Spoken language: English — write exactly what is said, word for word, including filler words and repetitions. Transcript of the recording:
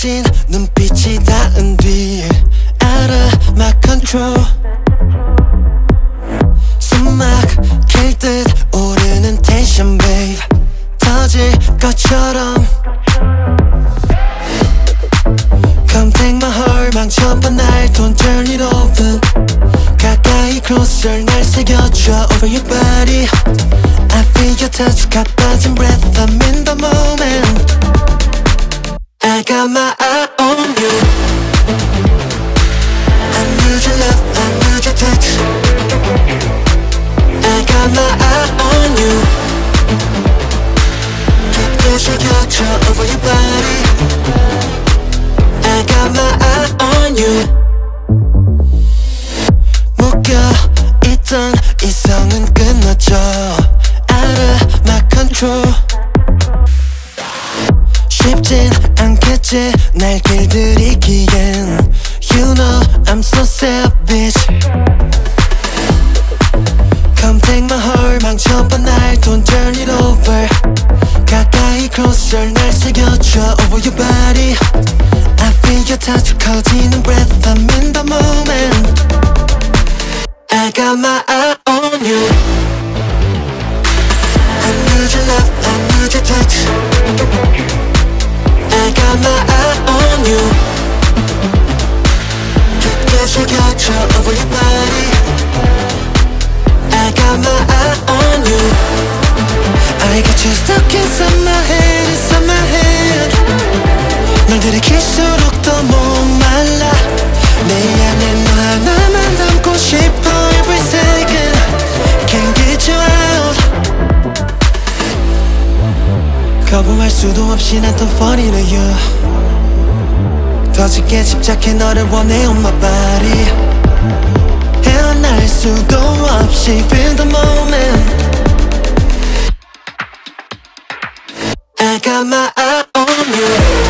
거친 눈빛이 닿은 뒤 알아 my control. 숨막 길 듯 오르는 텐션 babe, 터질 것처럼. Come take my heart, 망쳐봐 날 don't turn it over. 가까이 closer 날 새겨줘 over your body. I feel your touch, 가빠진 breath, I'm in the moment. I got my eye on you. I need your love, I need your touch. I got my eye on you. 깊게 새겨줘 over your body. I got my eye on you. 묶여있던 이성은 끊어져 알아 my control. 쉽진 않겠지 날 길들이기엔. You know I'm so savage. Come take my heart, 망쳐봐 날 don't turn it over. 가까이 closer 날 새겨줘 over your body. I feel your touch, 커지는 breath, I'm in the moment. I got my eye on you. I need your love, I need your touch. I got my eye on you. 깊게 새겨줘 over your body. I got my eye on you. I got you stuck inside my head, inside my head. 널 들이킬수록 더 목말라. 내 안에 너 하나만 담고 싶어 every second. Can't get you out. 거부할 수도 없이 난 또 funny to you. 더 짙게 집착해 너를 원해 on my body. 헤어날 수도 없이 feel the moment. I got my eye on you.